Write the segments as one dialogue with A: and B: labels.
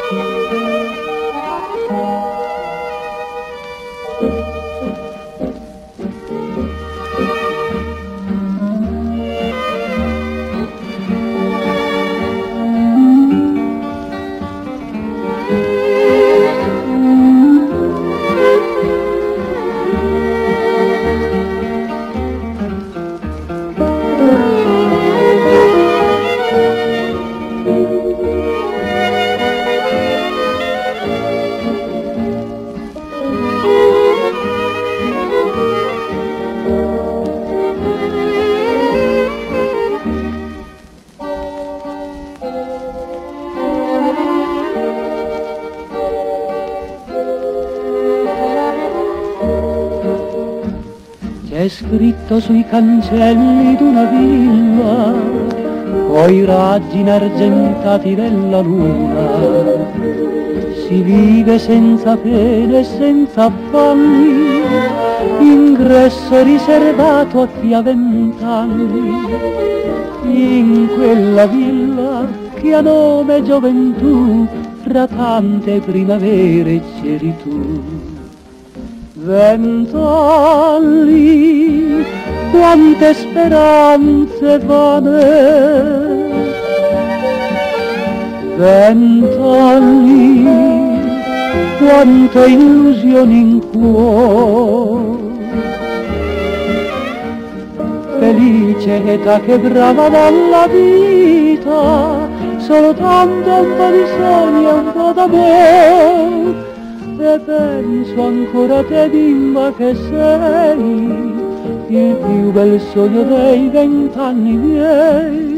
A: C'è scritto sui cancelli d'una villa, coi raggi inargentati della luna, si vive senza pene e senza affanni, ingresso riservato a chi ha 20 anni, in quella villa che ha nome gioventù, fra tante primavere c'eri tu. 20 anni, quante speranze vane, 20 anni, quante illusioni in cuore. Felice età che brava dalla vita, soltanto un po' di sogni e un po' d'amore. E penso ancora a te, bimba, che sei il più bel sogno dei 20 anni miei.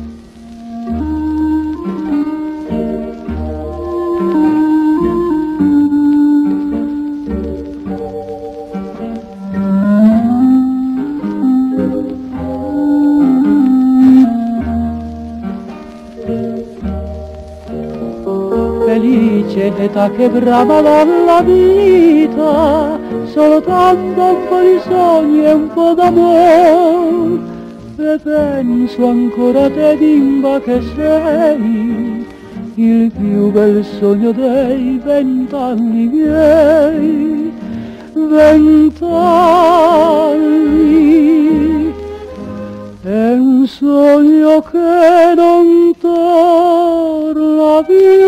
A: Felice età che brama dalla vita, soltanto un po' di sogni e un po' d'amore. E penso ancora a te, bimba, che sei il più bel sogno dei 20 anni miei. 20 anni è un sogno che non torna via.